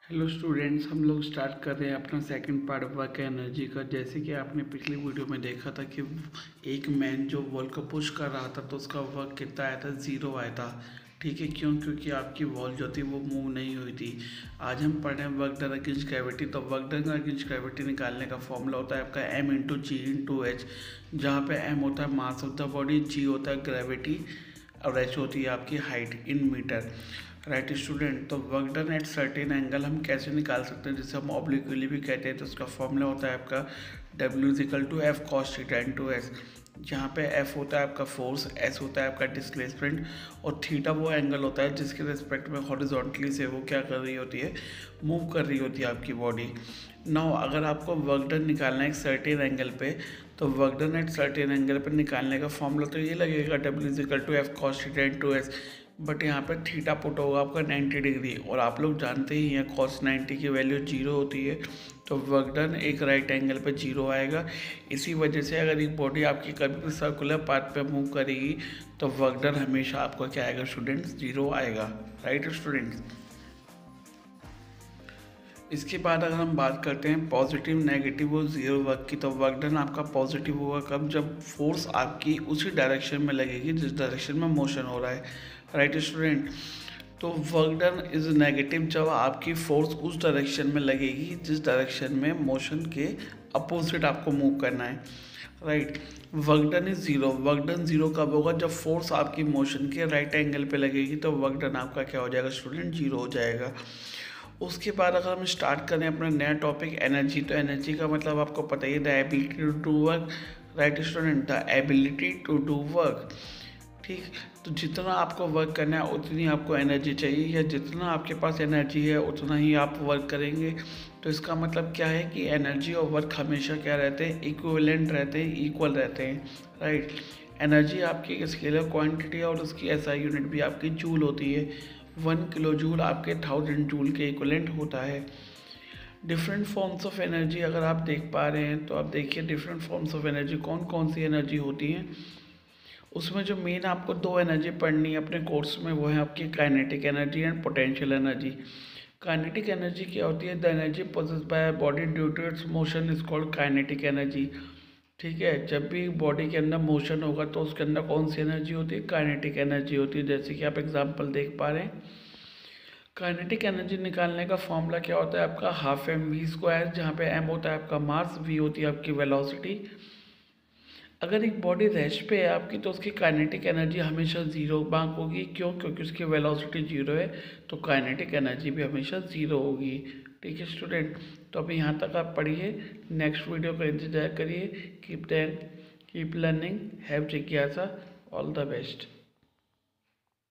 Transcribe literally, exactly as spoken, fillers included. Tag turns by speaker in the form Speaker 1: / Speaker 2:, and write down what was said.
Speaker 1: Hello students, हम लोग start कर रहे हैं अपना सेकंड पार्ट वर्क एनर्जी का। जैसे कि आपने पिछली वीडियो में देखा था कि एक मैन जो वॉल को पुश कर रहा था तो उसका वर्क कितना आया था, ज़ीरो आया था। ठीक है, क्यों? क्योंकि आपकी वॉल जो थी वो मूव नहीं हुई थी। आज हम पढ़ रहे हैं वर्क डन अगेंस्ट ग्रेविटी। तो वर्क डन अगेंस्ट ग्रेविटी निकालने का फॉर्मूला होता है आपका M into G into H, जहाँ पे एम होता है mass of the body, G होता है ग्रेविटी और एच होती है आपकी height in metre. Right student, तो work done at certain angle हम कैसे निकाल सकते हैं, जिसे हम ऑब्लिक्वली भी कहते हैं। तो उसका फॉर्मूला होता है आपका W is equal to F cos theta into S, जहाँ पे एफ होता है आपका फोर्स, एस होता है आपका डिस्प्लेसमेंट और थीटा वो एंगल होता है जिसके रिस्पेक्ट में हॉरिजॉन्टली से वो क्या कर रही होती है, मूव कर रही होती है आपकी बॉडी। नाउ अगर आपको वर्क डन निकालना है एक सर्टेन एंगल पे, तो work done at certain angle पर निकालने का फॉर्मूला तो ये लगेगा W is equal to F cos theta into S. But यहाँ पर थीटा पुट होगा आपका नाइन्टी डिग्री, और आप लोग जानते ही हैं कॉस नाइन्टी की वैल्यू जीरो होती है। तो वर्क डन एक राइट एंगल पे जीरो आएगा। इसी वजह से अगर एक बॉडी आपकी कभी भी सर्कुलर पाथ पे मूव करेगी तो वर्क डन हमेशा आपका क्या आएगा स्टूडेंट्स, जीरो आएगा। राइट स्टूडेंट्स, इसके बाद अगर हम बात करते हैं पॉजिटिव नेगेटिव और जीरो वर्क की, तो वर्क डन आपका पॉजिटिव होगा कब, जब फोर्स आपकी उसी डायरेक्शन में लगेगी जिस डायरेक्शन में मोशन हो रहा है। राइट स्टूडेंट, तो वर्क डन इज नेगेटिव जब आपकी फोर्स उस डायरेक्शन में लगेगी जिस डायरेक्शन में मोशन के अपोजिट आपको मूव करना है। Right, work done is zero. Work done zero कब होगा, जब फोर्स आपकी मोशन के राइट एंगल पे लगेगी, तो वर्क डन आपका क्या हो जाएगा स्टूडेंट, जीरो हो जाएगा। उसके बाद अगर हम स्टार्ट करें अपना नया टॉपिक एनर्जी, तो एनर्जी का मतलब आपको पता ही है, the ability to do work. Right student, the ability to do work. ठीक, तो जितना आपको वर्क करना है उतनी आपको एनर्जी चाहिए, या जितना आपके पास एनर्जी है उतना ही आप वर्क करेंगे। तो इसका मतलब क्या है कि एनर्जी और वर्क हमेशा क्या रहते हैं, इक्विवेलेंट रहते हैं, इक्वल रहते हैं। राइट, एनर्जी आपकी एक स्केलर क्वांटिटी है और उसकी एसआई यूनिट भी आपकी जूल होती है। वन किलो जूल आपके थाउजेंड जूल के इक्वलेंट होता है। डिफरेंट फॉर्म्स ऑफ एनर्जी अगर आप देख पा रहे हैं तो आप देखिए डिफरेंट फॉर्म्स ऑफ एनर्जी कौन कौन सी एनर्जी होती हैं। उसमें जो मेन आपको दो एनर्जी पढ़नी है अपने कोर्स में, वो है आपकी kinetic energy and potential energy. Kinetic energy क्या होती है, the energy possessed by body due to its motion is called kinetic energy. ठीक है, जब भी बॉडी के अंदर मोशन होगा तो उसके अंदर कौन सी एनर्जी होती है, काइनेटिक एनर्जी होती है। जैसे कि आप एग्जांपल देख पा रहे हैं, काइनेटिक एनर्जी निकालने का फॉर्मूला क्या होता है आपका, हाफ एम वी स्क्वायर, जहाँ पे एम होता है आपका मास, वी होती है आपकी वेलोसिटी। अगर एक बॉडी रेस्ट पे है आपकी तो उसकी काइनेटिक एनर्जी हमेशा ज़ीरो मार्क होगी। क्यों? क्योंकि उसकी वेलोसिटी जीरो है, तो काइनेटिक एनर्जी भी हमेशा ज़ीरो होगी। ठीक है स्टूडेंट, तो अभी यहाँ तक आप पढ़िए, नेक्स्ट वीडियो का इंतजार करिए। Keep then keep learning, have जिज्ञासा, ऑल द बेस्ट।